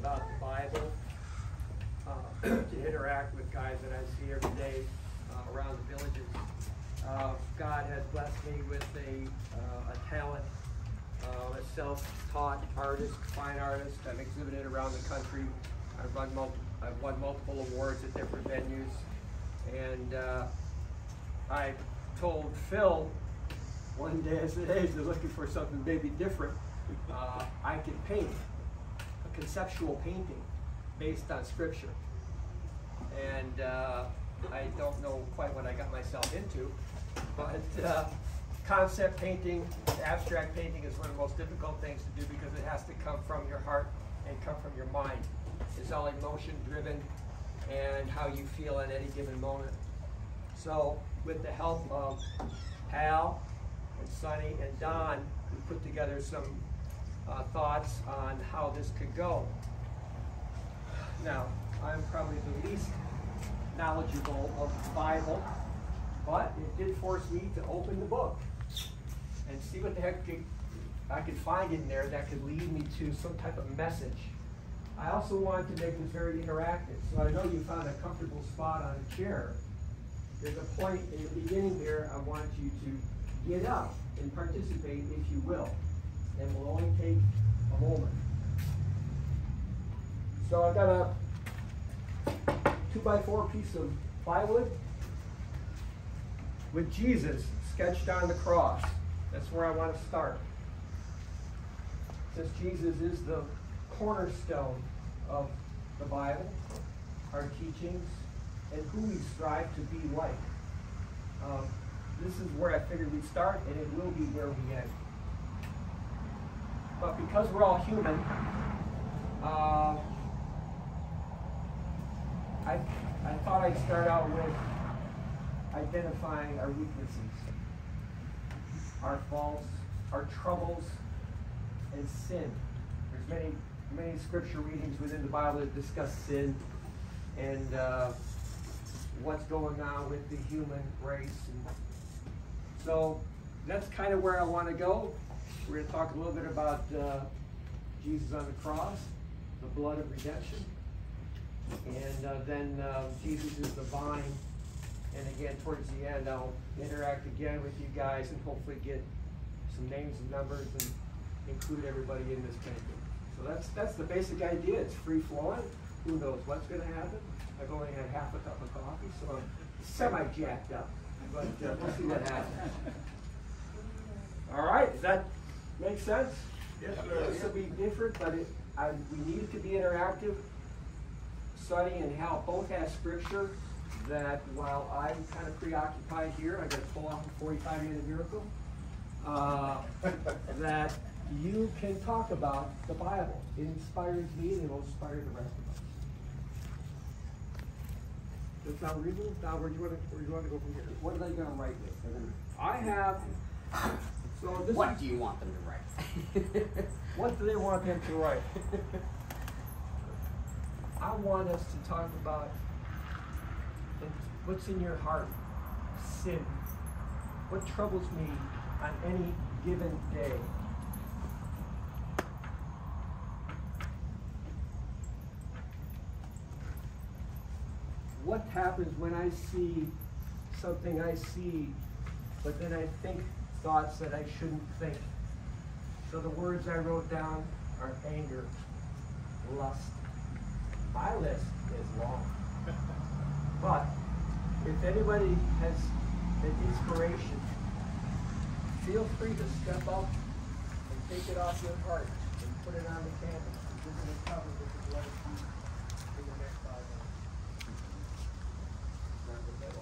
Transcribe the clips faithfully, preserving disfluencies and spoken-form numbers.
about the Bible, uh, to interact with guys that I see every day uh, around the villages. Uh, God has blessed me with a, uh, a talent, uh, a self-taught artist, fine artist. I've exhibited around the country. I've won, mul I've won multiple awards at different venues. And uh, I told Phil one day, I said, hey, they're looking for something maybe different. Uh, I can paint, a conceptual painting based on scripture. And uh, I don't know quite what I got myself into, but uh, concept painting, abstract painting is one of the most difficult things to do because it has to come from your heart and come from your mind. It's all emotion driven and how you feel at any given moment. So with the help of Hal and Sonny and Don, we put together some uh, thoughts on how this could go. Now, I'm probably the least knowledgeable of the Bible, but it did force me to open the book and see what the heck I could find in there that could lead me to some type of message. I also wanted to make this very interactive, so I know you found a comfortable spot on a chair. There's a point in the beginning here I want you to get up and participate if you will, and will only take a moment. So I've got a two by four piece of plywood with Jesus sketched on the cross. That's where I want to start. Since Jesus is the cornerstone of the Bible, our teachings, and who we strive to be like. Um, this is where I figured we'd start, and it will be where we end. But because we're all human, uh, I, I thought I'd start out with identifying our weaknesses, our faults, our troubles, and sin. There's many, many scripture readings within the Bible that discuss sin and uh, what's going on with the human race. And so that's kind of where I want to go. We're going to talk a little bit about uh, Jesus on the cross, the blood of redemption. And uh, then uh, Jesus is the vine. And again, towards the end, I'll interact again with you guys and hopefully get some names and numbers and include everybody in this painting. So that's that's the basic idea. It's free flowing. Who knows what's going to happen? I've only had half a cup of coffee, so I'm semi-jacked up. But uh, we'll see what happens. All right, does that make sense? Yes, sir. This will be different, but it, I, we need it to be interactive. Sonny and Hal both have scripture that while I'm kind of preoccupied here, I got to pull off a forty-five minute miracle, uh, that you can talk about the Bible. It inspires me and it will inspire the rest of us. Does that sound reasonable? Now, where do you want to, where do you want to go from here? What are they going to write with? I have, so this What is, do you want them to write? what do they want them to write? I want us to talk about what's in your heart, sin. What troubles me on any given day? What happens when I see something I see, but then I think thoughts that I shouldn't think? So the words I wrote down are anger, lust. My list is long. But if anybody has an inspiration, feel free to step up and take it off your heart and put it on the canvas. This is a cover with the blood of Jesus in the next five minutes. Not the middle.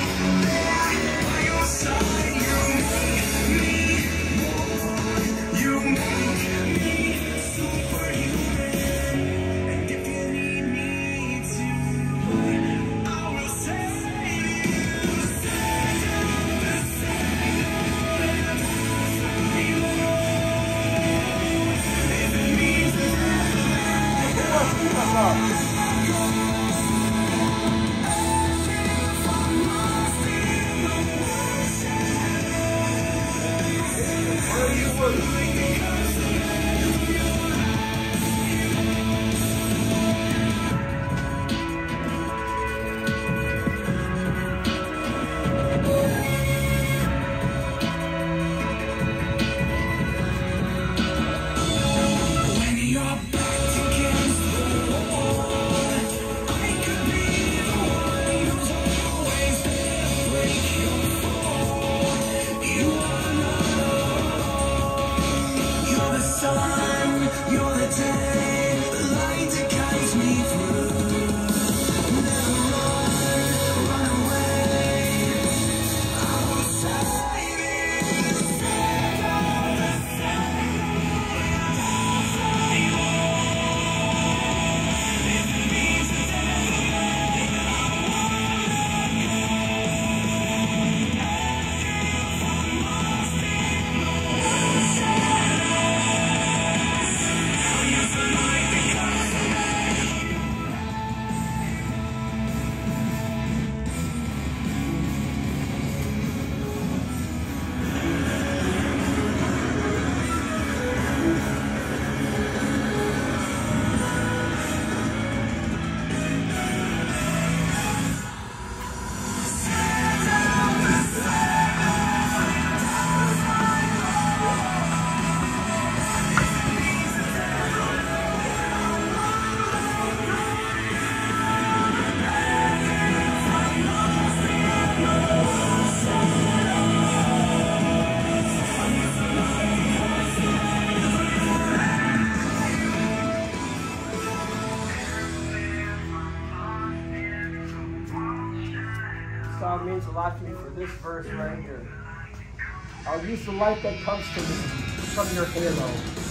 You song means a lot to me for this verse right here. I'll use the light that comes to me from your halo.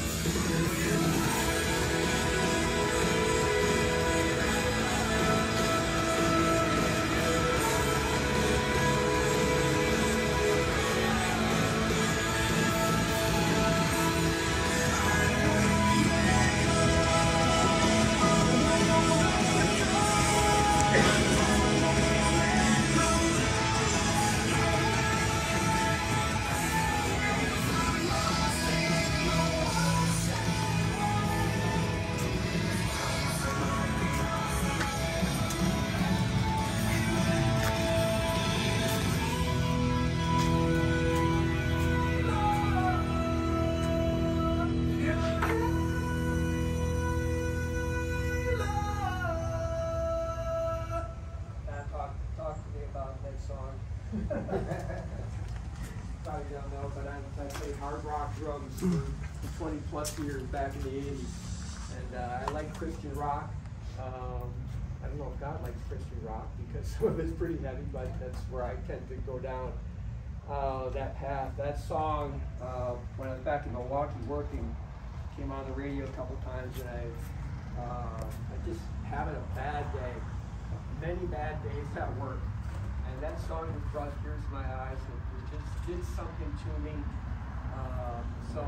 Probably don't know, but I, I played hard rock drums for twenty plus years back in the eighties. And uh, I like Christian rock. Um, I don't know if God likes Christian rock because some of it's pretty heavy, but that's where I tend to go down uh, that path. That song, uh, when I was back in Milwaukee working, came on the radio a couple times, and I, uh, I just having a bad day, many bad days at work. And that song just brought tears to my eyes. It, it just did something to me. Um, so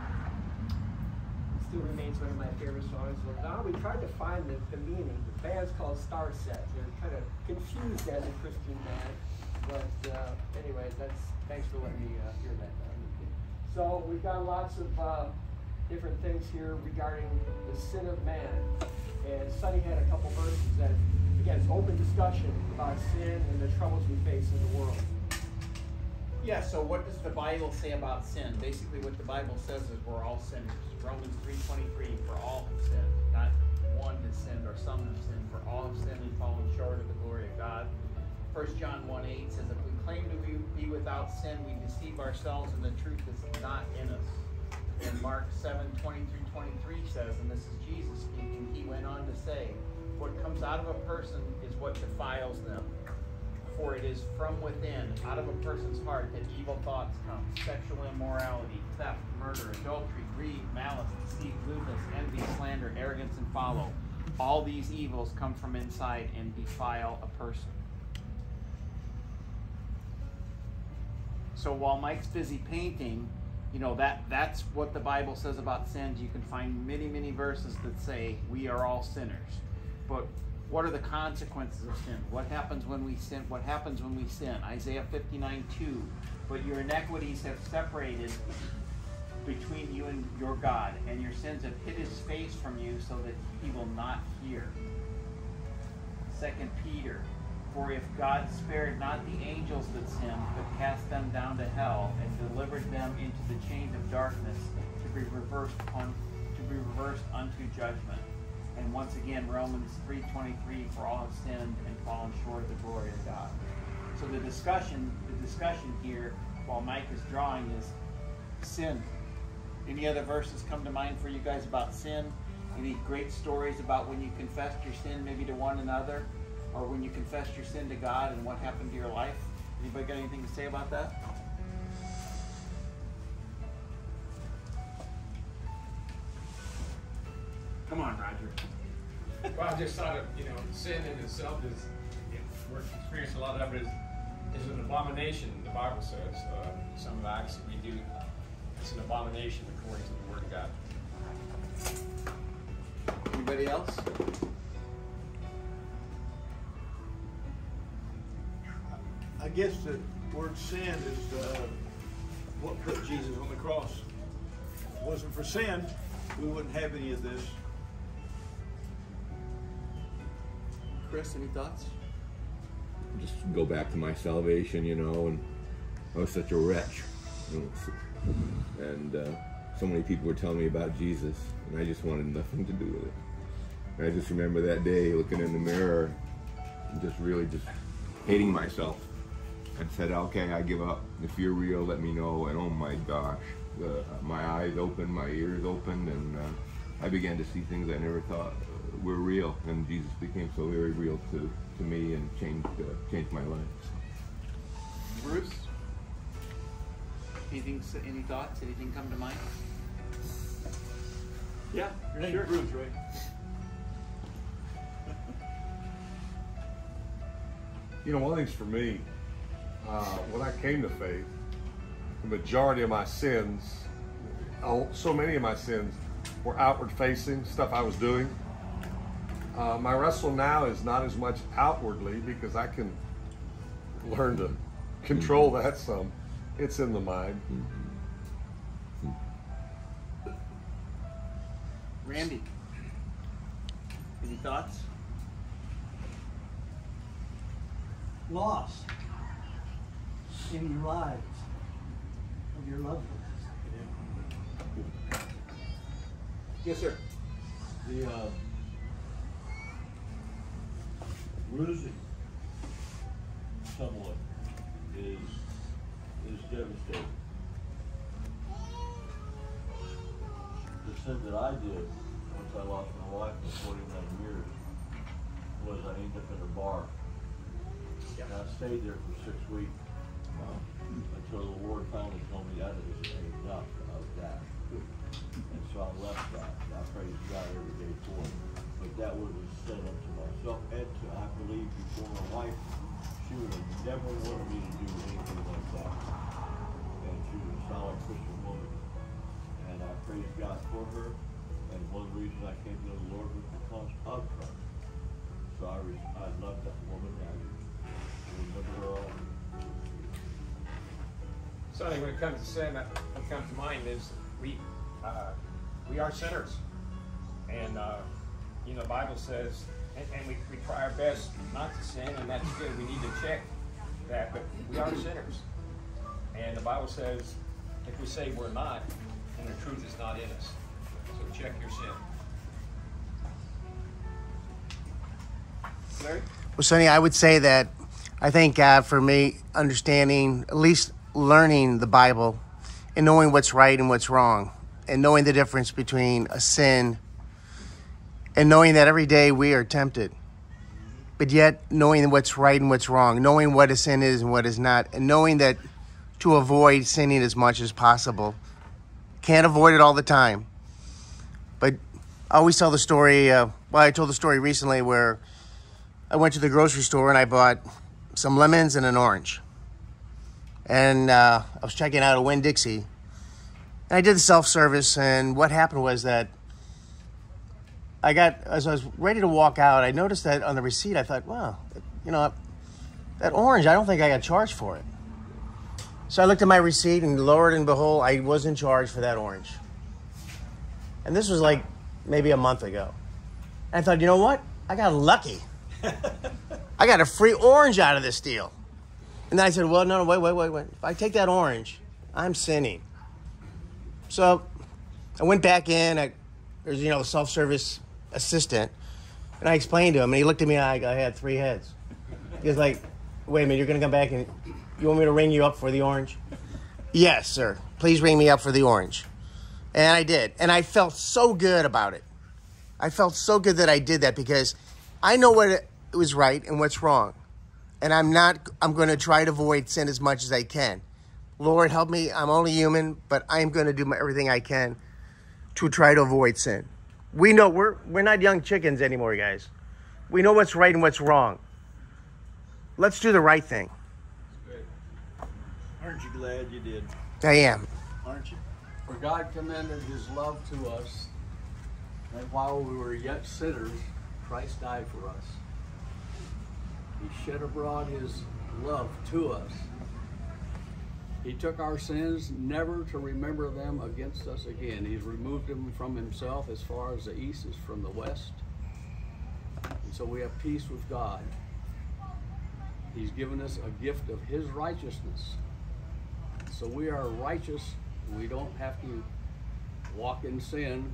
it still remains one of my favorite songs. So now we tried to find the, the meaning. The band's called Star Set. They're kind of confused as a Christian band. But uh, anyway, that's thanks for letting me uh, hear that. So we've got lots of uh, different things here regarding the sin of man. And Sonny had a couple verses that, again, it's open discussion about sin and the troubles we face in the world. Yeah, so what does the Bible say about sin? Basically what the Bible says is we're all sinners. Romans three twenty-three, for all have sinned. Not one has sinned or some have sinned. For all have sinned and fallen short of the glory of God. First John one eight says, if we claim to be, be without sin, we deceive ourselves and the truth is not in us. And Mark seven twenty through twenty-three says, and this is Jesus speaking, he went on to say, what comes out of a person is what defiles them. For it is from within, out of a person's heart, that evil thoughts come, sexual immorality, theft, murder, adultery, greed, malice, deceit, lewdness, envy, slander, arrogance, and follow. All these evils come from inside and defile a person. So while Mike's busy painting, you know, that that's what the Bible says about sins. You can find many, many verses that say we are all sinners. But what are the consequences of sin? What happens when we sin? What happens when we sin? Isaiah fifty-nine two. But your iniquities have separated between you and your God, and your sins have hid his face from you so that he will not hear. Second Peter. For if God spared not the angels that sinned, but cast them down to hell and delivered them into the chains of darkness to be reversed upon, to be reversed unto judgment. And once again, Romans three twenty-three, for all have sinned and fallen short of the glory of God. So the discussion, the discussion here, while Mike is drawing, is sin. Any other verses come to mind for you guys about sin? Any great stories about when you confessed your sin maybe to one another? Or when you confessed your sin to God and what happened to your life? Anybody got anything to say about that? Come on, Roger. Well, I just thought of, you know, sin in itself is, you know, we're experiencing a lot of it is, is an abomination, the Bible says. Uh, some of the acts that we do, it's an abomination according to the Word of God. Anybody else? I guess the word sin is uh, what put Jesus on the cross. If it wasn't for sin, we wouldn't have any of this. Chris, any thoughts? Just go back to my salvation, you know, and I was such a wretch. You know, and uh, so many people were telling me about Jesus, and I just wanted nothing to do with it. And I just remember that day looking in the mirror and just really just hating myself. And said, okay, I give up. If you're real, let me know. And oh my gosh, the, my eyes opened, my ears opened, and uh, I began to see things I never thought uh, were real. And Jesus became so very real to, to me and changed uh, changed my life. So. Bruce? Anything, any thoughts? Anything come to mind? Yeah, your name's Sure. Bruce, right? You know, one of the things for me, uh, when I came to faith, the majority of my sins, oh, so many of my sins, were outward facing, stuff I was doing. Uh, my wrestle now is not as much outwardly because I can learn to control that some. It's in the mind. Randy, any thoughts? Loss in your lives of your loved ones. Yes, sir. The uh, losing someone is is devastating. The sin that I did once I lost my wife for forty-nine years was I ended up in a bar. And I stayed there for six weeks um, until the Lord finally told me that it was enough of that. And so I left that. I praise God every day for it. But that would have said unto myself and to, I believe, before my wife, she would have never wanted me to do anything like that. And she was a solid Christian woman. And I praise God for her. And one of the reasons I came to know the Lord was because of her. So I, was, I love that woman. I remember her all. So when it comes to sin, that what comes to mind is we uh, we are sinners, and uh, you know the Bible says, and, and we, we try our best not to sin, and that's good. We need to check that, but we are sinners, and the Bible says if we say we're not, then the truth is not in us. So check your sin. Larry? Well, Sonny, I would say that I thank God for me understanding, at least learning the Bible and knowing what's right and what's wrong and knowing the difference between a sin and knowing that every day we are tempted, but yet knowing what's right and what's wrong, knowing what a sin is and what is not, and knowing that to avoid sinning as much as possible. Can't avoid it all the time. But I always tell the story, uh, well, I told the story recently where I went to the grocery store and I bought some lemons and an orange. And uh, I was checking out a Winn-Dixie. And I did the self-service, and what happened was that I got, as I was ready to walk out, I noticed that on the receipt, I thought, wow, you know, that orange, I don't think I got charged for it. So I looked at my receipt, and Lord and behold, I wasn't charged for that orange. And this was like maybe a month ago. And I thought, you know what? I got lucky. I got a free orange out of this deal. And then I said, well, no, no, wait, wait, wait, wait. If I take that orange, I'm sinning. So I went back in. I, there's, you know, a self-service assistant. And I explained to him, and he looked at me like I had three heads. He was like, wait a minute, you're going to come back and you want me to ring you up for the orange? Yes, sir. Please ring me up for the orange. And I did. And I felt so good about it. I felt so good that I did that because I know what it was right and what's wrong. And I'm not, I'm going to try to avoid sin as much as I can. Lord, help me. I'm only human, but I'm going to do my, everything I can to try to avoid sin. We know we're, we're not young chickens anymore, guys. We know what's right and what's wrong. Let's do the right thing. Aren't you glad you did? I am. Aren't you? For God commended his love to us, that while we were yet sinners, Christ died for us. He shed abroad his love to us. He took our sins, never to remember them against us again. He's removed them from himself as far as the east is from the west. And so we have peace with God. He's given us a gift of his righteousness. So we are righteous. We don't have to walk in sin.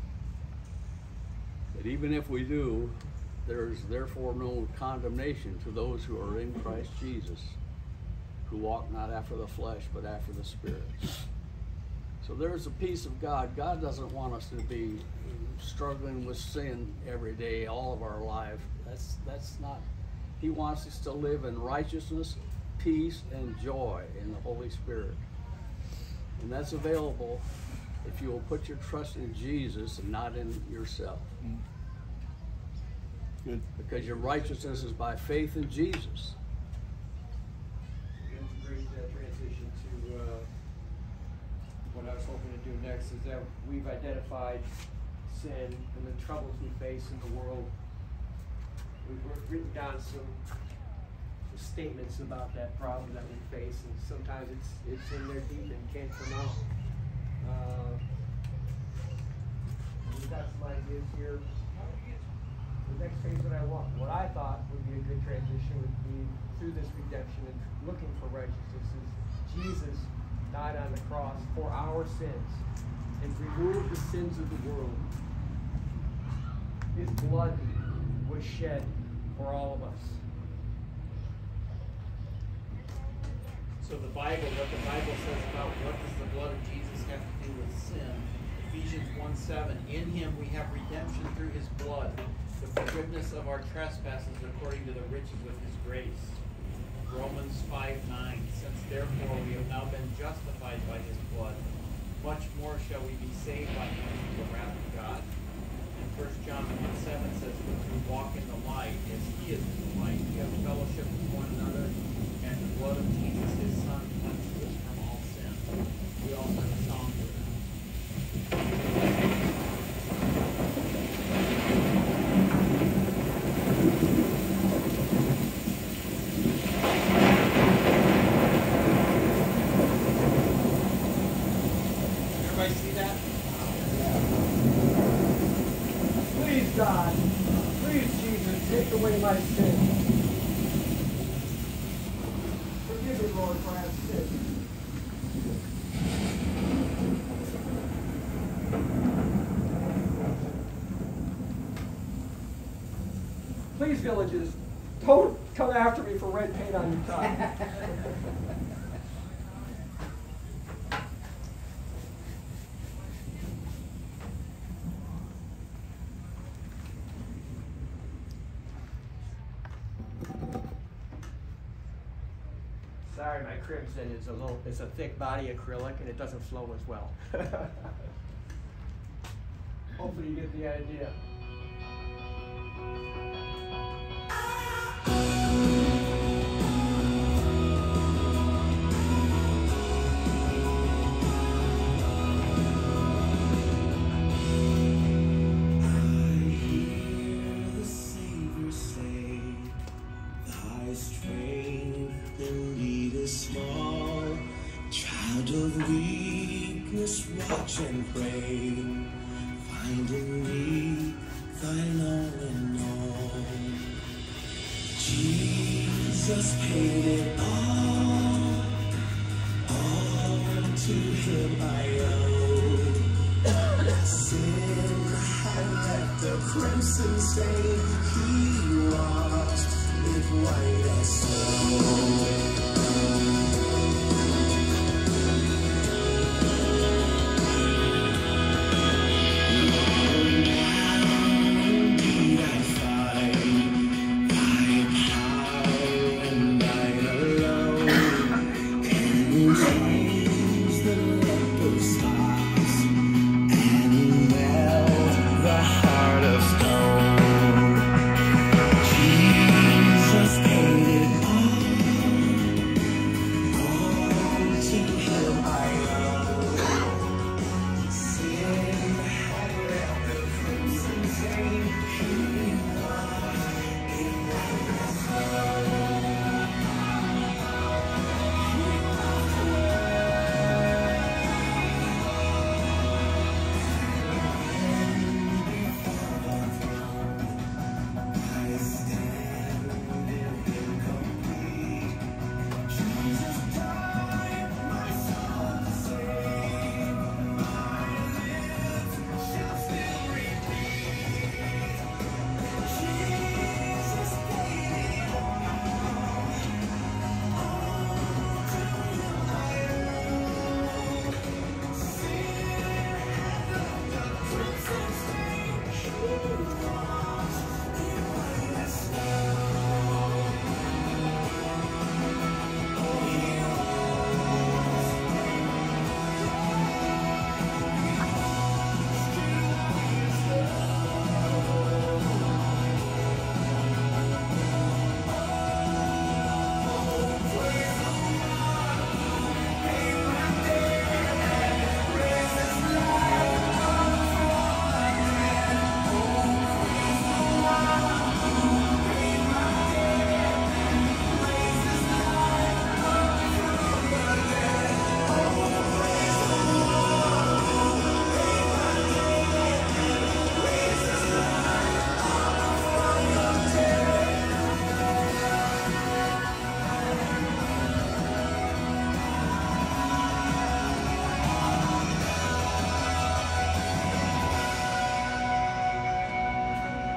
But even if we do, there is therefore no condemnation to those who are in Christ Jesus, who walk not after the flesh, but after the Spirit. So there's the peace of God. God doesn't want us to be struggling with sin every day, all of our life. That's, that's not, he wants us to live in righteousness, peace, and joy in the Holy Spirit. And that's available if you will put your trust in Jesus and not in yourself. Good. Because your righteousness is by faith in Jesus. That's a great uh, transition to uh, what I was hoping to do next, is that we've identified sin and the troubles we face in the world. We've written down some statements about that problem that we face, and sometimes it's it's in there deep and can't come out. Uh, we've got some ideas here. The next phase that I want, what I thought would be a good transition would be through this redemption and looking for righteousness is Jesus died on the cross for our sins and removed the sins of the world. His blood was shed for all of us. So the Bible, what the Bible says about what does the blood of Jesus have to do with sin? Ephesians one seven, in him we have redemption through his blood, the forgiveness of our trespasses according to the riches of his grace. Romans five nine, since therefore we have now been justified by his blood, much more shall we be saved by him from the wrath of God. And First John one seven says, if we walk in the light as he is in the light, we have fellowship with one another, and the blood of Jesus, his son, cleanses us from all sin. We also have a song for that. Everybody see that? Please, God, please, Jesus, take away my sin. Forgive me, Lord, for I have sinned. Please, villages, don't come after me for red paint on your tie. Sorry, my crimson is a little, it's a thick body acrylic and it doesn't flow as well. Hopefully you get the idea. Watch and pray, finding me thine all in all. Jesus paid it all, all to him I owe. Sin had left a crimson stain, he washed it white as snow.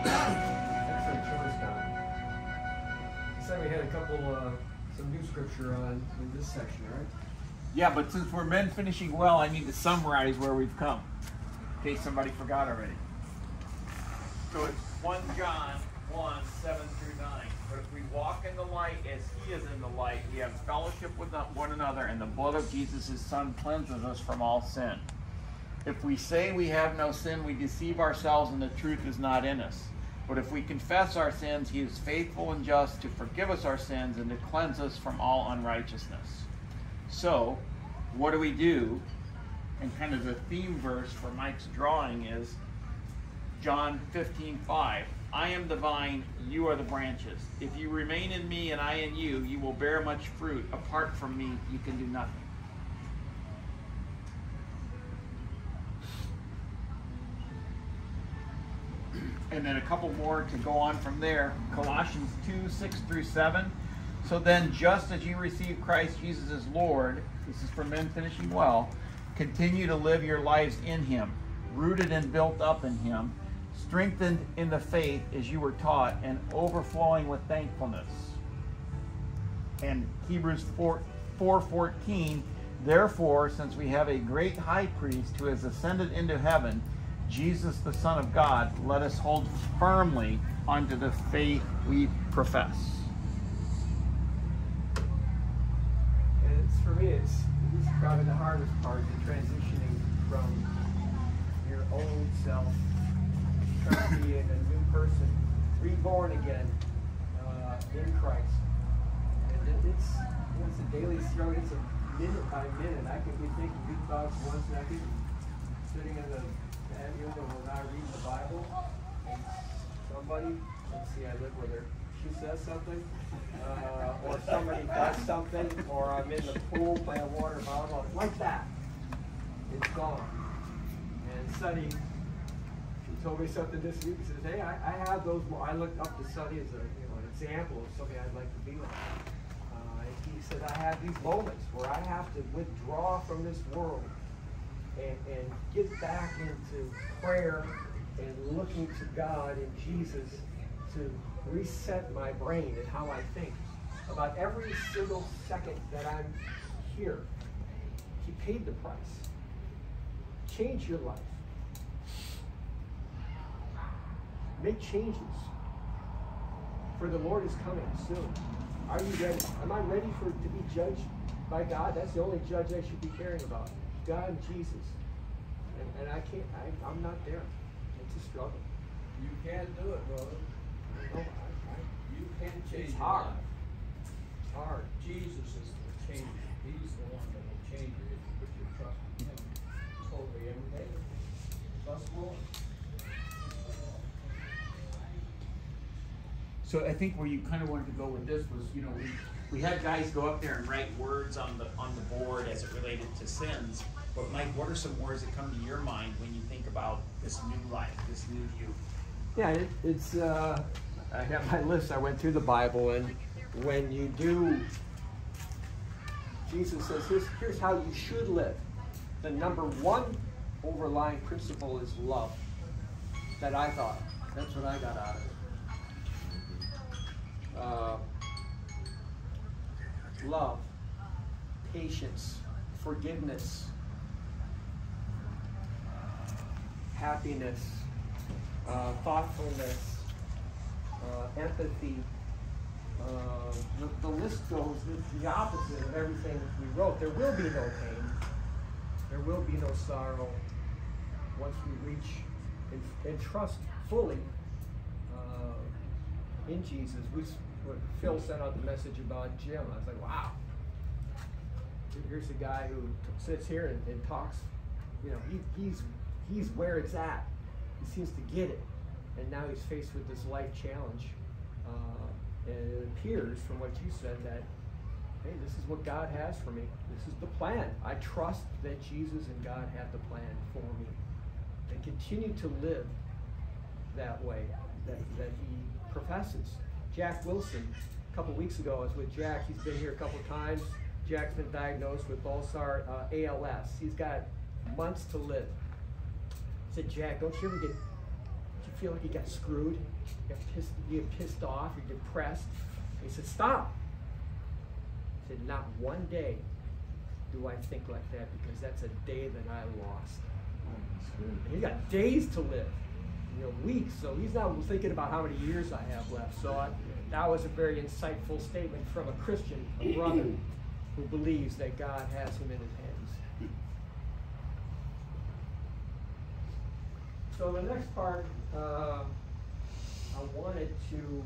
Excellent choice, Don. So we had a couple, uh, some new scripture on in this section, right? Yeah, but since we're men finishing well, I need to summarize where we've come, in case somebody forgot already. So it's First John one, seven through nine. But if we walk in the light as he is in the light, we have fellowship with one another, and the blood of Jesus, his son, cleanses us from all sin. If we say we have no sin, we deceive ourselves, and the truth is not in us. But if we confess our sins, he is faithful and just to forgive us our sins and to cleanse us from all unrighteousness. So, what do we do? And kind of the theme verse for Mike's drawing is John fifteen five. I am the vine, you are the branches. If you remain in me and I in you, you will bear much fruit. Apart from me, you can do nothing. And then a couple more to go on from there. Colossians two, six through seven. So then, just as you receive Christ Jesus as Lord, this is for men finishing well, continue to live your lives in him, rooted and built up in him, strengthened in the faith as you were taught, and overflowing with thankfulness. And Hebrews four fourteen, therefore, since we have a great high priest who has ascended into heaven, Jesus the Son of God, let us hold firmly onto the faith we profess. And it's, for me, it's, it's probably the hardest part, the transitioning from your old self, trying to be a new person, reborn again uh, in Christ. And it, it's, it's a daily struggle. It's a minute by minute. I can be thinking big thoughts one second, sitting in the patio when I read the Bible, and somebody, let's see, I live with her, she says something, uh, or somebody does something, or I'm in the pool by a water bottle, like that. It's gone. And Sonny, she told me something this week. She says, hey, I, I have those, I looked up to Sonny as a, you know, an example of somebody I'd like to be like. Uh, and he said, I have these moments where I have to withdraw from this world and, and get back into prayer and looking to God and Jesus to reset my brain and how I think about every single second that I'm here. He paid the price. Change your life. Make changes. For the Lord is coming soon. Are you ready? Am I ready for to be judged by God? That's the only judge I should be caring about. God and Jesus. And, and I can't, I, I'm not there. It's a struggle. You can do it, brother. I know, I, I, You can change it's your hard. life. It's hard. Jesus is the changer. He's the one that will change you if you put your trust in him totally every day. Trust the Lord. So I think where you kind of wanted to go with this was, you know, we, we had guys go up there and write words on the on the board as it related to sins. But Mike, what are some words that come to your mind when you think about this new life, this new you? Yeah, it, it's, uh, I have my list. I went through the Bible, and when you do, Jesus says, here's, here's how you should live. The number one overlying principle is love. That I thought. That's what I got out of it. Uh, love, patience, forgiveness, happiness, uh, thoughtfulness, uh, empathy. Uh, the, the list goes, it's the opposite of everything we wrote. There will be no pain. There will be no sorrow once we reach and, and trust fully uh, in Jesus. We, when Phil sent out the message about Jim, I was like, wow. Here's a guy who sits here and, and talks. You know, he, he's he's where it's at. He seems to get it, and now he's faced with this life challenge. Uh, and it appears, from what you said, that hey, this is what God has for me. This is the plan. I trust that Jesus and God have the plan for me, and continue to live that way that that He professes. Jack Wilson, a couple weeks ago, I was with Jack. He's been here a couple times. Jack's been diagnosed with Balsar uh, A L S. He's got months to live. I said, Jack, don't you ever get, do you feel like you got screwed? You get pissed, you get pissed off, you're depressed. He said, stop. He said, not one day do I think like that, because that's a day that I lost. And he's got days to live, you know, weeks. So he's not thinking about how many years I have left. So I, that was a very insightful statement from a Christian, a brother who believes that God has him in his hands. So the next part, uh, I wanted to,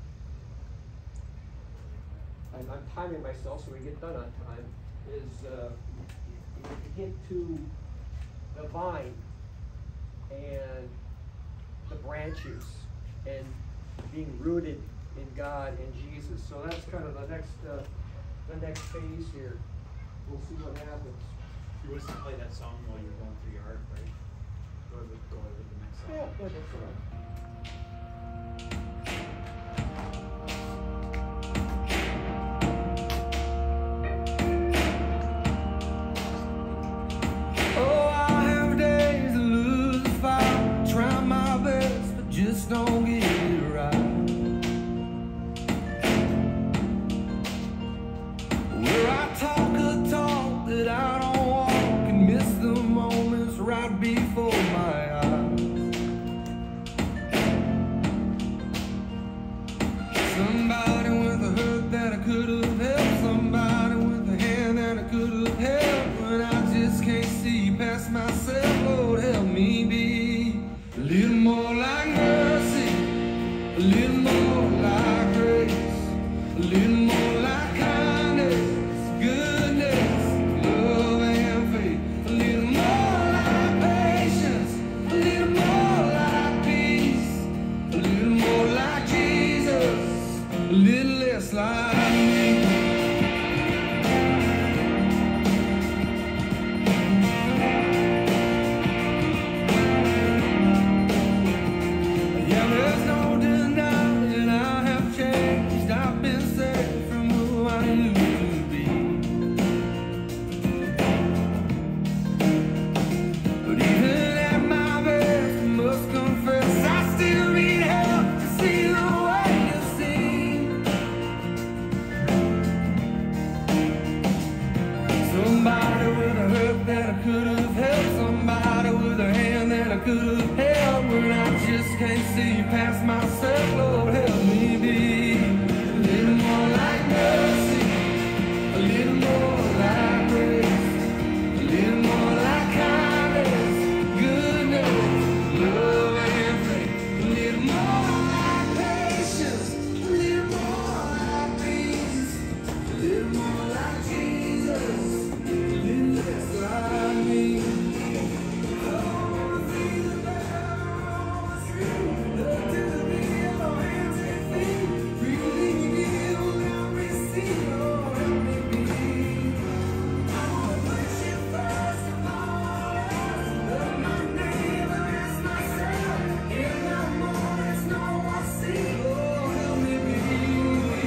I'm, I'm timing myself so we get done on time, is uh, to get to the vine and the branches and being rooted in God and Jesus. So that's kind of the next uh, the next phase here. We'll see what happens. You wish to play that song while you're going through your heartbreak? Go to the, go to the next song. Yeah, yeah, that's all right. Oh, I have days to lose the fight, try my best, but just don't get it right. Where I talk a talk that I don't walk and miss the moments right before my eyes. Somebody with a hurt that I could have helped, somebody with a hand that I could have held, when I just can't see past myself. Lord, help me be a little more like mercy, a little more like grace, a little more like kindness, goodness, love and faith, a little more like patience, a little more like peace, a little more like Jesus, a little less like me. Yeah, there's no denying I have changed. I've been saved from who I used to be. But even at my best, I must confess I still need help to see the way you see. Somebody with a hurt that I could have helped, somebody with a hand that I could have held, when I just can't see past myself. Lord, help me be a little more like mercy, a little more like grace, a little more like kindness, goodness, love and faith, a little more like patience, a little more like peace, a little more like Jesus, a little less like me. Oh, see the battle, look to the beat, oh, hands and feet, breathing in, will now receive, oh, help me be. I wanna put you first of all, love my neighbor as myself, in the moments no one sees, oh, help me be.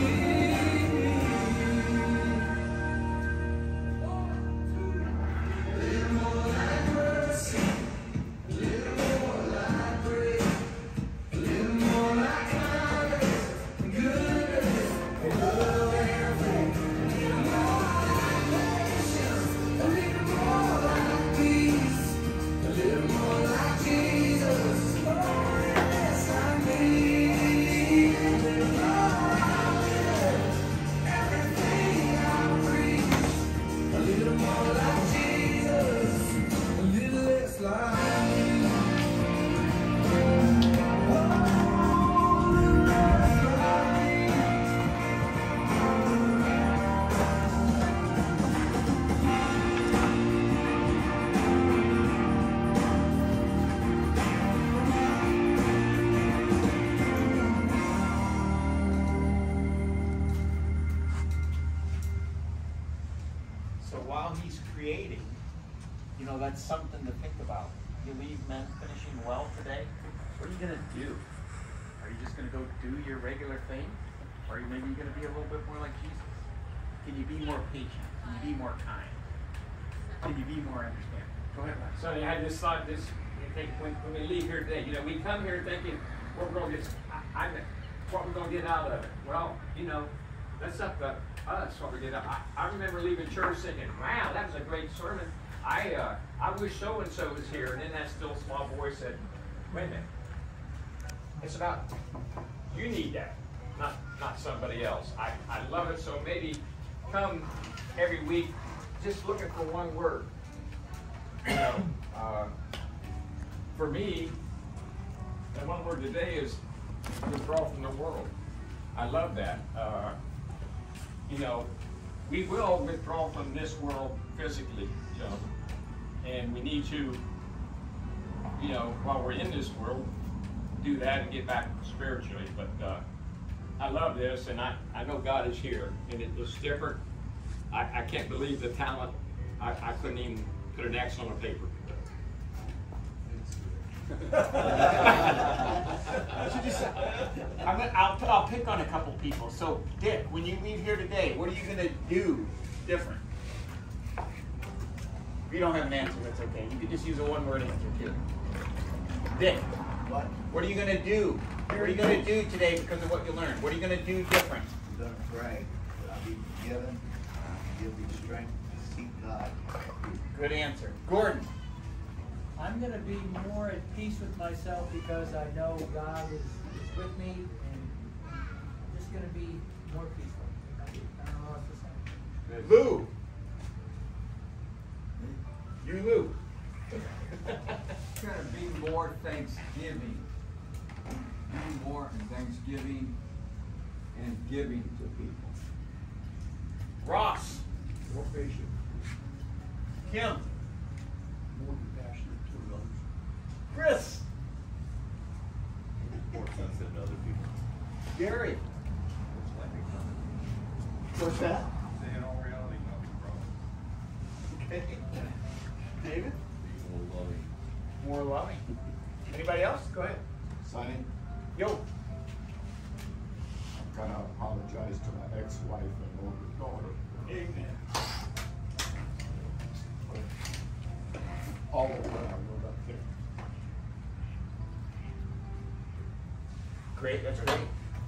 A little more like mercy, a little more like grace, a little more like kindness, goodness, love and faith, a little more like patience, a little more like peace, a little more like Jesus, oh, yes, like me, a little more like everything I breathe, a little more like Jesus, a little less like me. So while he's creating, you know, that's something to think about. You leave men finishing well today, what are you going to do? Are you just going to go do your regular thing? Or are you maybe going to be a little bit more like Jesus? Can you be more patient? Can you be more kind? Can you be more understanding? Go ahead, Ryan. So I had this thought this you think when, when we leave here today, you know, we come here thinking what we're going to get, I, I, what we're going to get out of it. Well, you know, that's up to us what we get out. I, I remember leaving church thinking, wow, that was a great sermon. I uh, I wish so and so was here. And then that still small voice said, wait a minute. It's about you need that, not not somebody else. I, I love it. So maybe come every week just looking for one word. You know, uh, for me, the one word today is withdraw from the world. I love that. Uh, you know, we will withdraw from this world physically, you know, and we need to, you know, while we're in this world, do that and get back spiritually. But uh, I love this, and I, I know God is here, and it, it's different. I, I can't believe the talent. I, I couldn't even put an X on a paper. I'm gonna, I'll, I'll pick on a couple people. So, Dick, when you leave here today, what are you going to do different? If you don't have an answer, that's okay. You can just use a one-word answer, too. Dick, What? what are you going to do? What are you going to do today because of what you learned? What are you going to do different? I'm going to pray that I'll be given, uh, give me strength to seek God. Good answer. Gordon. I'm going to be more at peace with myself because I know God is, is with me, and I'm just going to be more peaceful. I don't know what to say. Lou. You, Lou. It's going to be more Thanksgiving. Be more in Thanksgiving and giving to people. Ross. More patient. Kim. More compassionate to others. Chris. More sensitive to other people. Gary. What's that? Saying all reality, not the problem. Okay. David? More loving. More loving. Anybody else? Go ahead. Sonny, Yo. I'm gonna apologize to my ex-wife and older daughter. Amen. All of what I wrote up there. Great, that's great.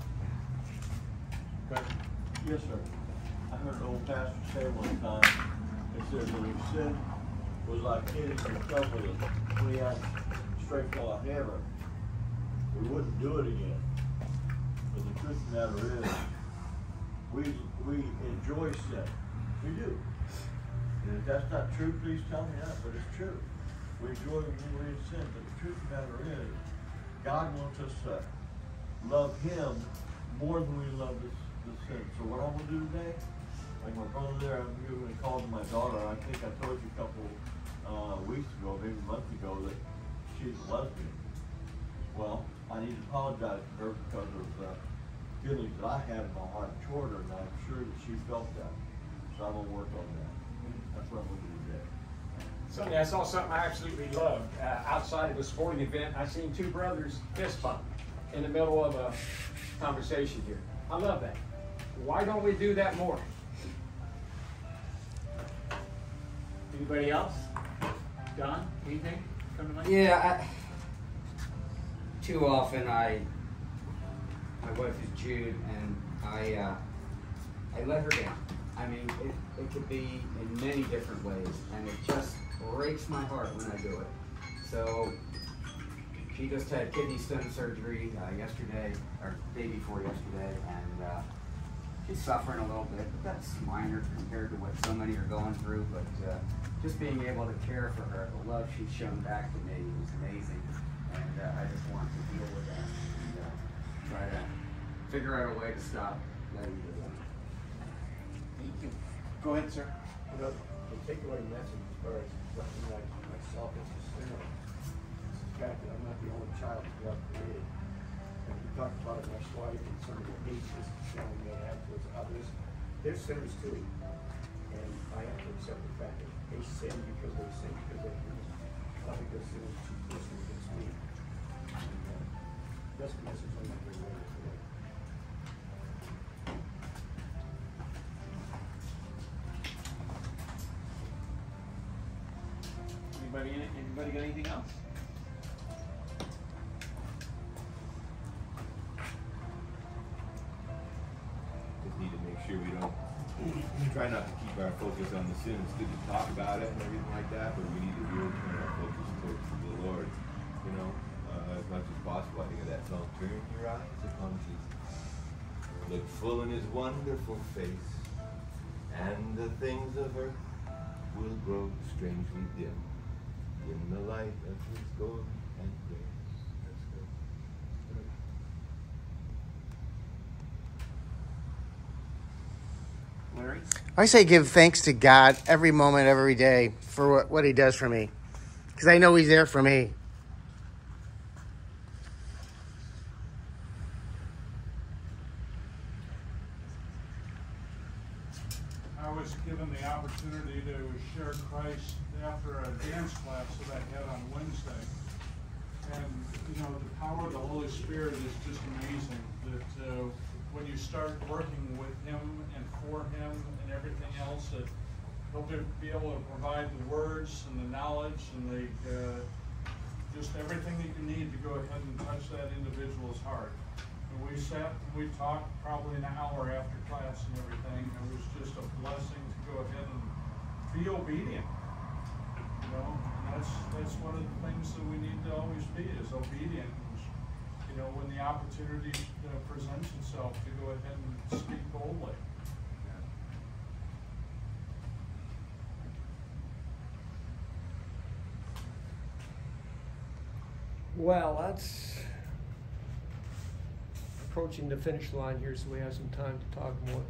Good. Yes, sir. I heard an old pastor say one time, it said that if sin was like hitting yourself with a twenty ounce straight claw hammer, we wouldn't do it again. But the truth of the matter is, we we enjoy sin. We do. And if that's not true, please tell me that, but it's true. We enjoy when we're in sin, but the truth of the matter is, God wants us to love Him more than we love this, this sin. So what I'm going to do today, like my brother there, I'm going to call my daughter. I think I told you a couple uh, weeks ago, maybe a month ago, that she's a lesbian. Well, I need to apologize to her because of the feelings that I had in my heart toward her, and I'm sure that she felt that. So I'm going to work on that. That's what I'm going to do today. Sunday, I saw something I absolutely loved. Uh, outside of a sporting event, I seen two brothers fist bump in the middle of a conversation here. I love that. Why don't we do that more? Anybody else? Don, anything come to mind? Yeah, I, too often I, my wife is Jude, and I, uh, I let her down. I mean, it, it could be in many different ways, and it just breaks my heart when I do it. So, she just had kidney stone surgery uh, yesterday, or day before yesterday, and uh, she's suffering a little bit, but that's minor compared to what so many are going through. But uh, just being able to care for her, the love she's shown back to me was amazing, and uh, I just want to deal with that and uh, try to figure out a way to stop letting it go. Thank you. Go ahead, sir. You know, the takeaway message as far as recognizing myself as a sinner is the fact that I'm not the only child that God created. And we talked about it, my wife, and some of the hatred that we may have towards others. They're sinners too. And I have to accept the fact that they sin because they sin because they're human, not because sin is too personal against me. And, uh, that's the message I'm going to bring away today. Anybody, anybody got anything else? sure we don't try not to keep our focus on the sin. It's good to talk about it and everything like that, but we need to really turn our focus towards the Lord, you know, uh, as much as possible. I think of that song, Turn Your Eyes Upon Jesus. Look full in his wonderful face, and the things of earth will grow strangely dim in the light of his glory and grace. That's good. Larry? I say give thanks to God every moment, every day for what, what he does for me. Because I know he's there for me. I was given the opportunity to share Christ after a dance class that I had on Wednesday. And, you know, the power of the Holy Spirit is just amazing. That uh, when you start working with him and for him and everything else, that he'll be able to provide the words and the knowledge and the uh, just everything that you need to go ahead and touch that individual's heart. And we sat and we talked probably an hour after class and everything. It was just a blessing to go ahead and be obedient. You know, and that's that's one of the things that we need to always be is obedient. You know, when the opportunity uh, presents itself to go ahead and speak boldly. Well, that's approaching the finish line here, so we have some time to talk more.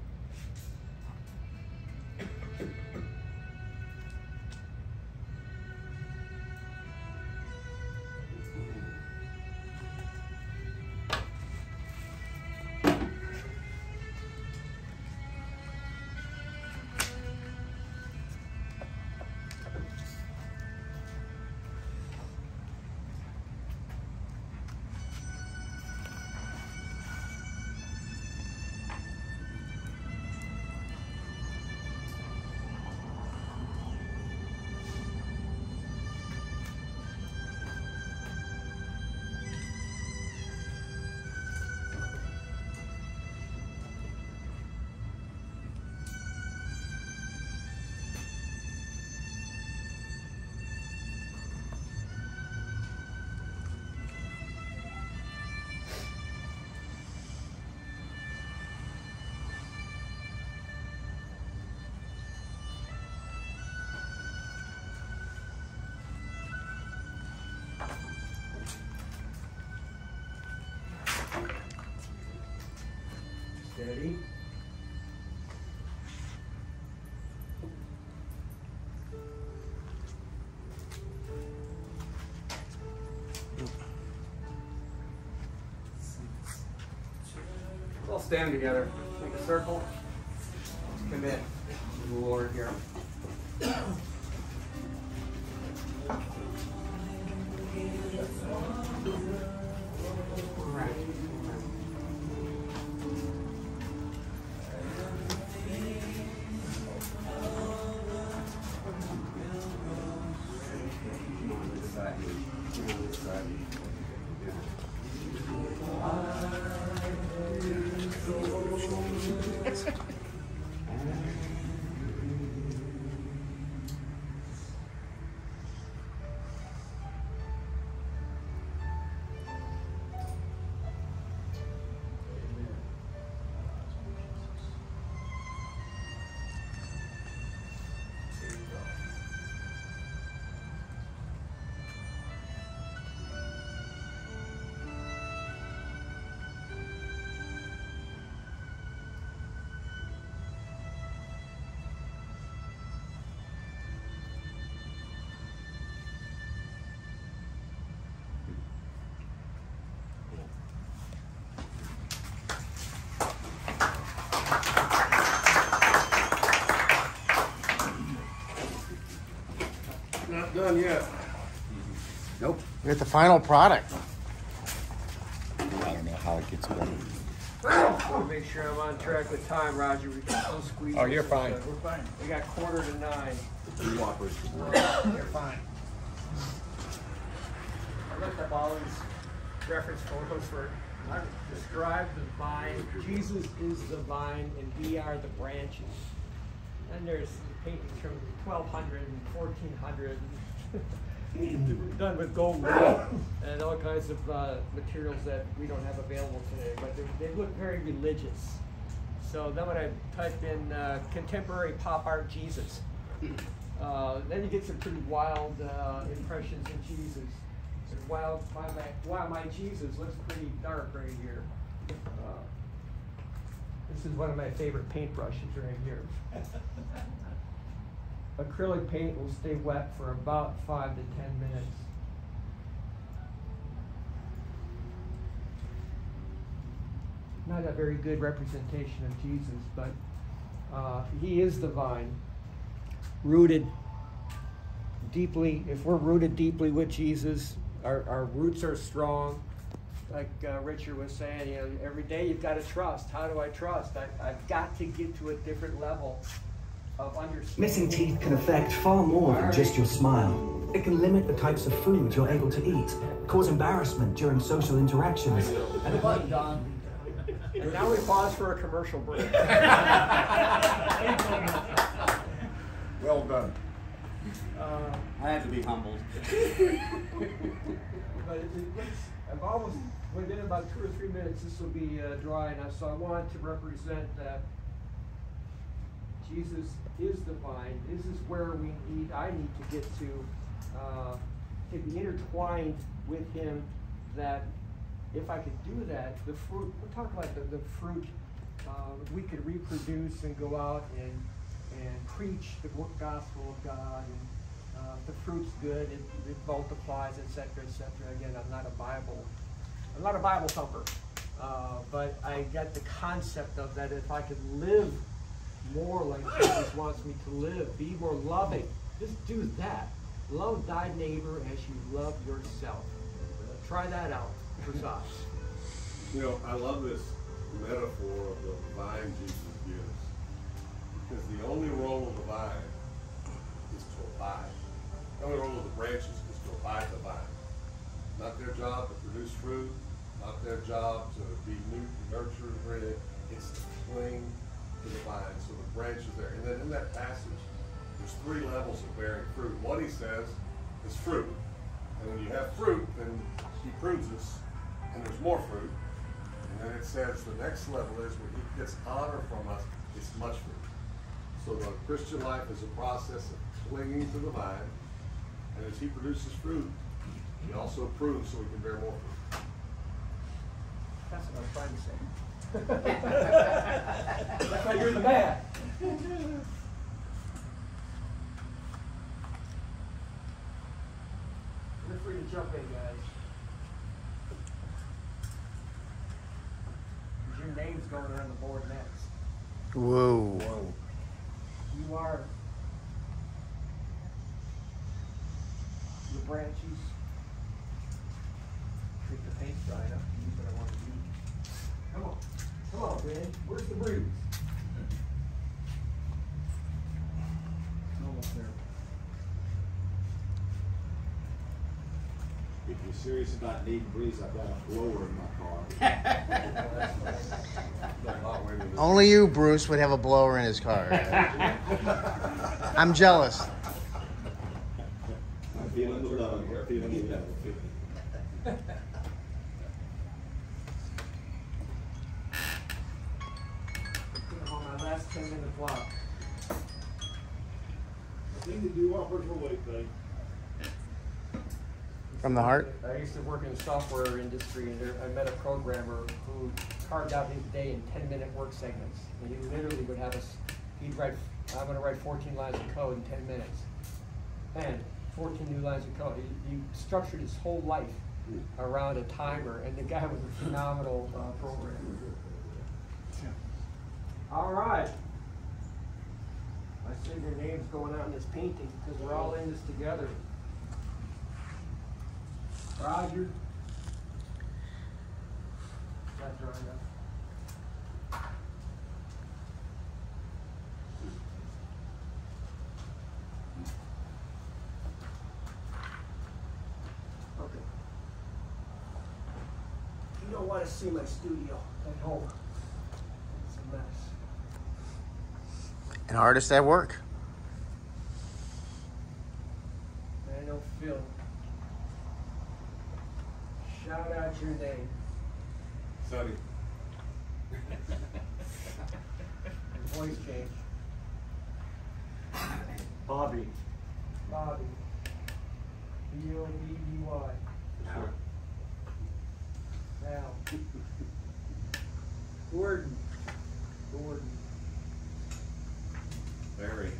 Steady. All stand together. Make a circle. Commit to the Lord here. Not done yet. Nope. We're at the final product. I don't know how it gets better. I want to make sure I'm on track with time, Roger. We can still squeeze. Oh, you're this. fine. We're fine. We got quarter to nine. You're fine. I looked up all these reference photos for I describe the vine. Jesus is the vine, and we are the branches. And there's paintings from twelve hundred and fourteen hundred, done with gold and all kinds of uh, materials that we don't have available today. But they, they look very religious. So then when I type in uh, contemporary pop art Jesus, uh, then you get some pretty wild uh, impressions of Jesus. And while my, while my Jesus looks pretty dark right here. Uh, this is one of my favorite paintbrushes right here. Acrylic paint will stay wet for about five to ten minutes. Not a very good representation of Jesus, but uh, he is the vine, rooted deeply. If we're rooted deeply with Jesus, our, our roots are strong. Like uh, Richard was saying, you know, every day you've got to trust. How do I trust? I, I've got to get to a different level of understanding. Missing teeth can affect far more than just your smile. It can limit the types of food you're able to eat, cause embarrassment during social interactions. And button, Don. And now we pause for a commercial break. Well done. Uh, I had to be humbled. but it, it looks, I've almost, within about two or three minutes, this will be uh, dry enough. So I wanted to represent that Jesus is the vine. This is where we need, I need to get to, uh, to be intertwined with him, that if I could do that, the fruit, we're talking about the, the fruit, uh, we could reproduce and go out and, and preach the gospel of God. And uh, if the fruit's good, it, it multiplies, et cetera, et cetera. Again, I'm not a Bible, I'm not a Bible thumper, uh, but I get the concept of that if I could live more like Jesus wants me to live, be more loving, just do that. Love thy neighbor as you love yourself. Uh, try that out for size. You know, I love this metaphor of the vine Jesus gives, because the only role of the vine is to abide. The only role of the branches is to abide the vine. Not their job to produce fruit, not their job to be nurtured or anything. It's to cling to the vine, so the branch is there. And then in that passage, there's three levels of bearing fruit. One, he says, is fruit. And when you have fruit, then he prunes us, and there's more fruit. And then it says the next level is when he gets honor from us, it's much fruit. So the Christian life is a process of clinging to the vine, and as he produces fruit, he also prunes so we can bear more fruit. That's what I was trying to say. That's why you're the man. You're free to jump in, guys. Your name's going on the board next. Whoa. Whoa. You are the branches. Make the paint dry enough to use what I want to use. Come on. Come on, man. Where's the breeze? It's almost there. If you're serious about needing breeze, I've got a blower in my car. Only you, Bruce, would have a blower in his car. I'm jealous. I'm feeling the love. I'm feeling the love. On my last ten minute block. Thing to do offers for weight, babe. From the heart? I used to work in the software industry, and there, I met a programmer who carved out his day in ten minute work segments. And he literally would have us, he'd write, I'm going to write fourteen lines of code in ten minutes. And fourteen new lines of code. He, he structured his whole life around a timer, and the guy was a phenomenal uh, programmer. All right. I see your names going out in this painting because we're all in this together. Roger. That's dry enough. Okay. want to see my studio at home. It's a mess. An artist at work. I know Phil. Shout out your name. Sorry. Your voice change. Bobby. Bobby. B O B B Y. Sure. Now. Gordon. Gordon. Larry.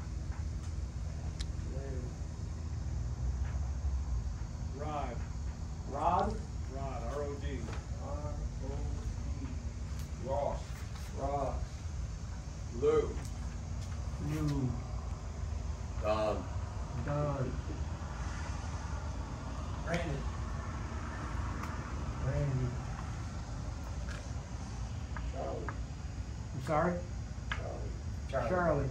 Larry. Rod. Rod. Rod, R O D. R O D. Ross. Ross. Lou. Lou. Don. Don. Brandon. Randy. Charlie. I'm sorry? Charlie. Charlie.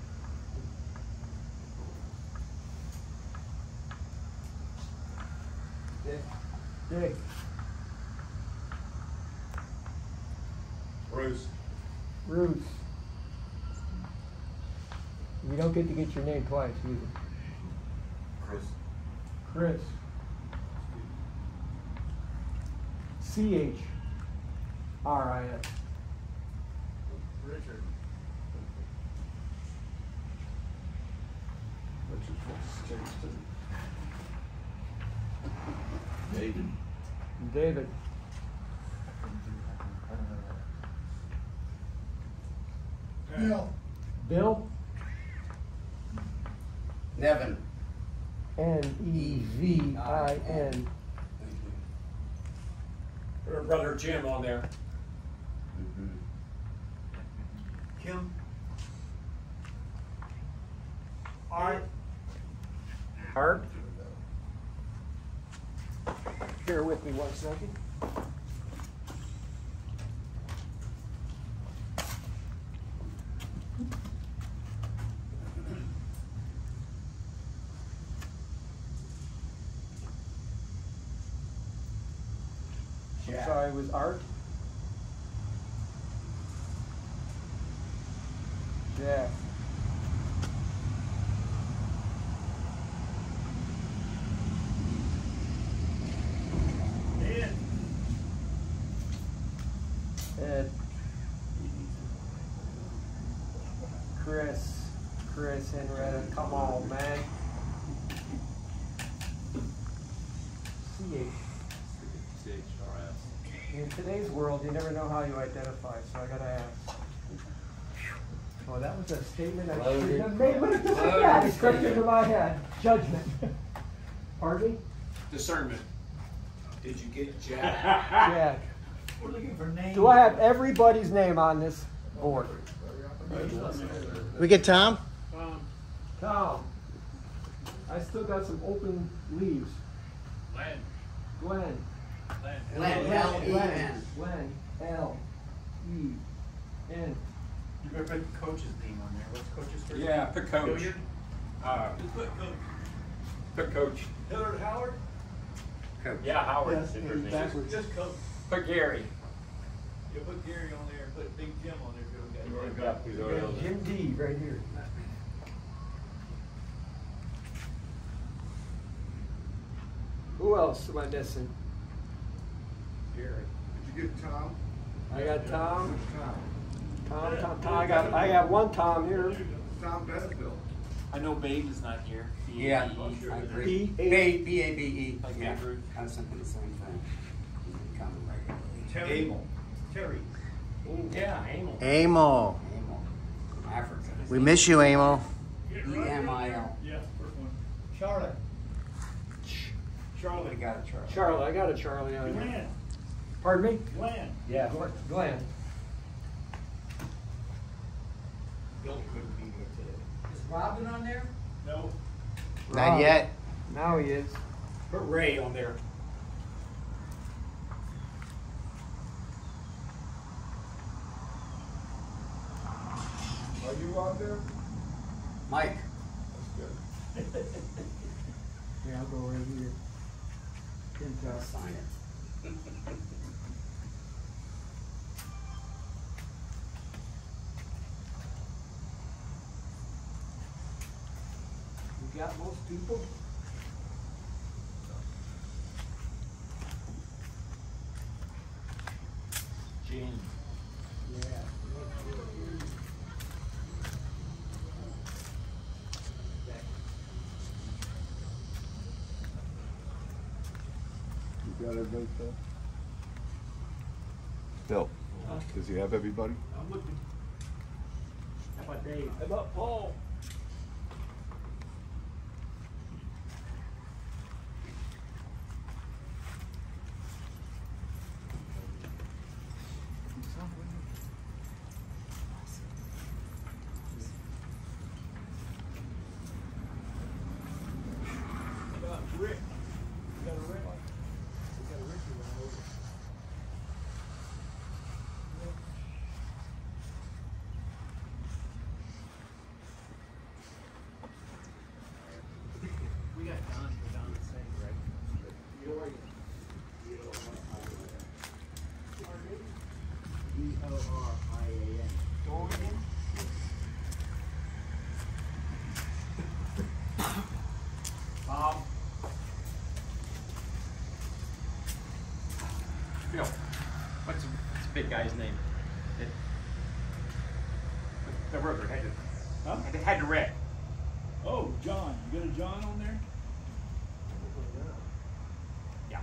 Dick. Dick. Bruce. Bruce. You don't get to get your name twice either. Chris. Chris. C H R I S. Richard. David. David. Bill. Bill. Nevin. N E V I N. Put our brother Jim on there. Kim. Art. Art. Bear with me one second. I'm sorry, it was Art? Jack. Ed. Ed. Chris. Chris, Henrietta, come on, man. C H. C H R S. In today's world, you never know how you identify, so I gotta ask. Oh, that was a statement I shouldn't have made, but it just like that. It crept into my head. Judgment. Pardon me? Discernment. Did you get Jack? Jack. We're looking for names. Do I have everybody's name on this board? We get Tom? Um, Tom. I still got some open leaves. Len. Glenn. Len. Glenn, L E N. Glenn. L E N. You better put the coach's name on there. What's coach's first name? Yeah, put coach. Hilliard? Uh, Just put Coach. put coach. Hilliard Howard? Coach. Yeah, Howard. Yes, Is it's his name. backwards. Just Coach. Put Gary. You put Gary on there and put Big Jim on there. You Too. already got these already on there. Jim D right here. Who else am I missing? Gary. Did you get Tom? I got Tom. Tom. Tom, Tom, Tom. I got, I got one Tom here. Tom Beneville. I know Babe is not here. B A Yeah, B E. I agree. B B A- B A B E. Like Yeah, Babe Ruth. I was thinking the same thing. Coming regularly. Terry. Abel. Terry. Yeah, Amel. Amo. Amo. Africa. We miss you, Amo. E M I L. Yeah, first one. Charlotte. Charlie got it, Charlie. Charlie. I got a Charlie on here. Glenn. Pardon me? Glenn. Yeah. Glenn. Bill couldn't be here today. Is Robin on there? No. Not Rob. yet. Now he is. Put Ray on there. Are you on there? Mike. That's good. Yeah, I'll go right here. Pintar. Sign it. got most people. Gene. Yeah. You got everybody, Phil? Phil, does he have everybody? I'm looking. How about Dave? How about Paul? How about Rick? You got a Rick? We got a Ricky one over. We got Don, we're Don the same, right? D O R I A N. Dorian? Bob? Phil, what's the, what's the big guy's name? That, the worker had to, Huh? had to, had to wreck. Oh, John. You got a John on there? Yeah.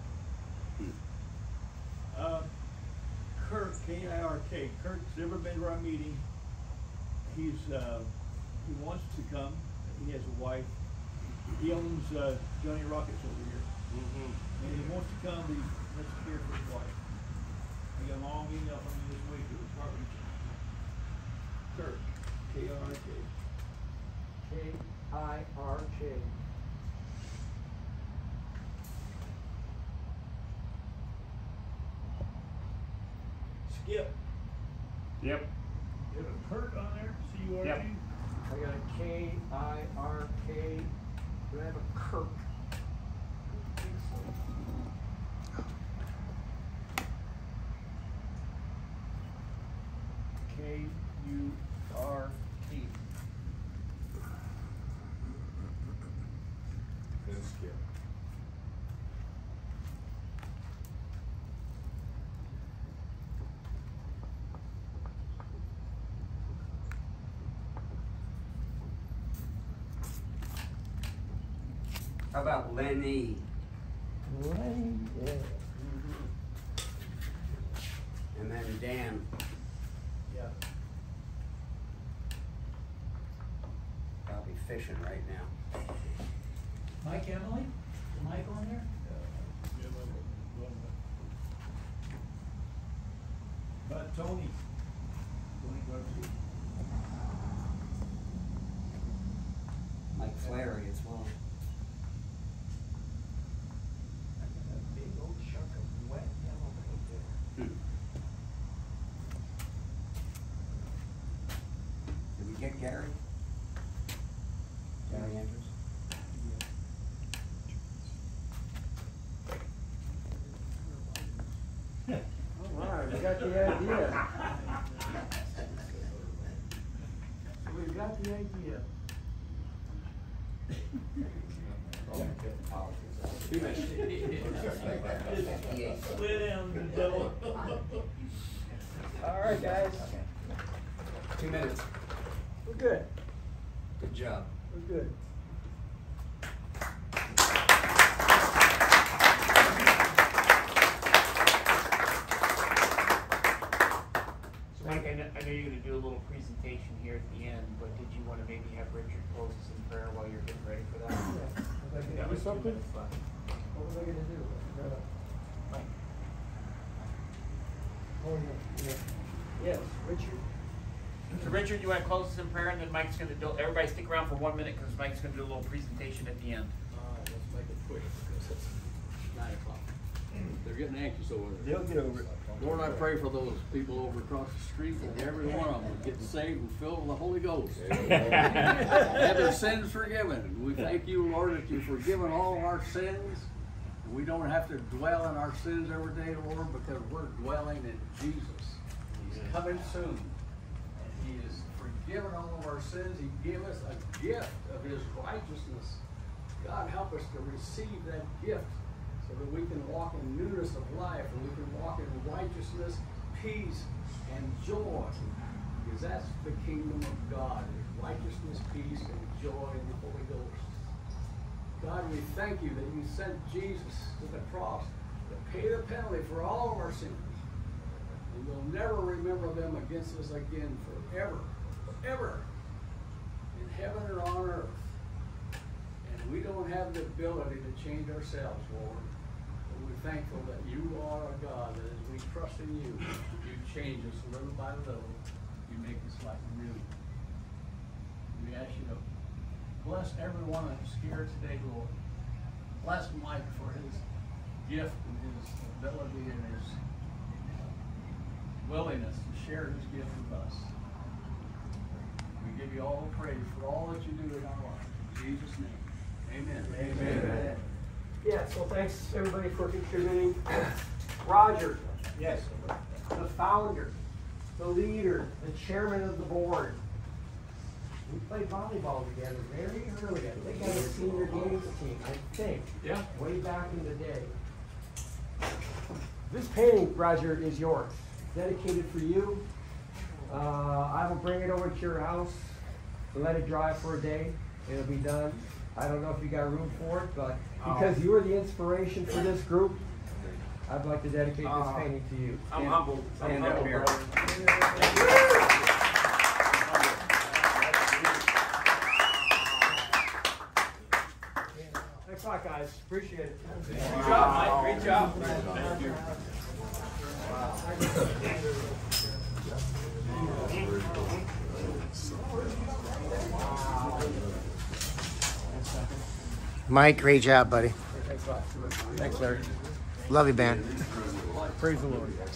Uh, Kirk, K I R K. Kirk's never been to our meeting. He's, uh, he wants to come. He has a wife. He owns, uh, Johnny Rockets over here. Mm-hmm. And he wants to come, but he has to care for his wife. I got a long email from him this week. It was heart-wrenching. Kirk, K I R K. K I R K. Skip. Yep. You have a Kurt on there? C U R T? Yep. I got a K I R K. Do I have a Kirk? I think so. K U R T. Then skip. How about Lenny? Lenny, yeah. And then Dan. Yeah. Probably fishing right now. Mike Emily? Is Mike on there? But Tony. Tony Garcia. Mike Flaherty as well. I got a big old chunk of wet yellow paint there. Hmm. Did we get Gary? Gary Andrews? All right, we got the idea. We've got the idea. Split down the devil. All right, guys. Two minutes. We're good. Good job. We're good. So Mike, I know, I know you're gonna do a little presentation here at the end, but did you wanna maybe have Richard close us in prayer while you're getting ready for that? Yeah. Was I That gonna was do two something? minutes left. What was I gonna do? I forgot. Mike. Oh, yeah, yeah. Yes, Richard. So Richard, you wanna close us in prayer, and then Mike's gonna do, everybody stick around for one minute, cause Mike's gonna do a little presentation at the end. All right, let's make it quick because it's nine o'clock. They're getting anxious over there. They'll get over it. Lord, I pray for those people over across the street, that every one of them will get saved and filled with the Holy Ghost. Have their sins forgiven. And we thank you, Lord, that you've forgiven all of our sins. And we don't have to dwell in our sins every day, Lord, because we're dwelling in Jesus. He's coming soon. He has forgiven all of our sins. He gave us a gift of His righteousness. God, help us to receive that gift so that we can walk in newness of life and we can walk in righteousness, peace, and joy. Because that's the kingdom of God, is righteousness, peace, and joy in the Holy Ghost. God, we thank you that you sent Jesus to the cross to pay the penalty for all of our sins. And you'll never remember them against us again forever, forever, in heaven or on earth. And we don't have the ability to change ourselves, Lord. But we're thankful that you are a God that as we trust in you, you change us little by little. You make us like new. We ask you to bless everyone that's here today, Lord. Bless Mike for his gift and his ability and his willingness to share his gift with us. We give you all the praise for all that you do in our lives. In Jesus' name, amen. Amen. Amen. Yeah, so thanks everybody for contributing. Roger. Yes. The founder, the leader, the chairman of the board. We played volleyball together very early. I think I was senior games team, I think. Yeah. Way back in the day. This painting, Roger, is yours. Dedicated for you. Uh, I will bring it over to your house and let it dry for a day. It'll be done. I don't know if you got room for it, but because you were the inspiration for this group, I'd like to dedicate this Uh, painting to you. I'm humbled. Stand I'm up humbled, here. brother. Thanks a lot, guys. Appreciate it. Great job, Mike. Great job. Thank you. Mike, great job, buddy. Thanks a lot. Thanks, Larry. Love you, man. Praise the Lord.